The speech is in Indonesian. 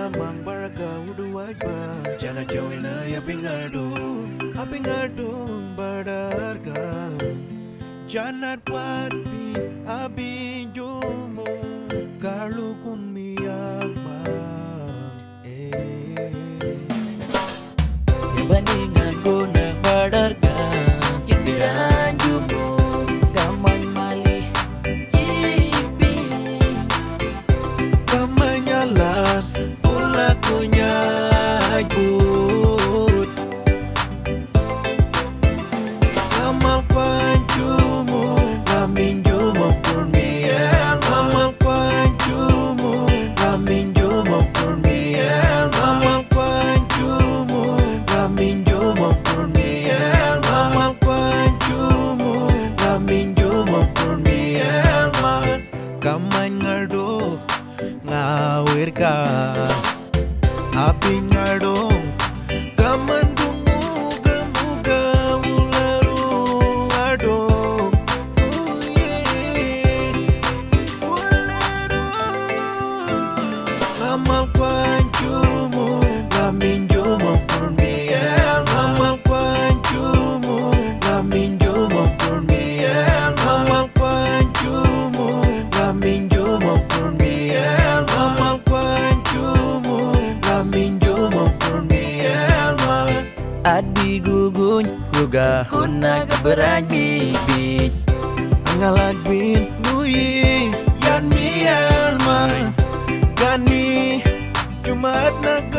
mang baraka udu wajba jana joina ya pingadung badarga janat wati abi jumu kalu kun miyagma Bandingan ko na badarga yang biranjumu gaman mali jibi kamanyalan ulakunya but amal panjumu laminjumu kurniel amal panjumu laminjumu kurniel amal panjumu laminjumu kurniel amal panjumu laminjumu kurniel kaman ngardo ngawir ka api ngadong kaman muga ularu ngadong ularu amal panjumu laminjumu kurniel amal panjumu laminjumu kurniel amal panjumu laminjumu kurniel amal panjumu laminjumu kurniel adi guguny guga kuna keberan bibit ngalag bin nuyi yan miel gani jumat na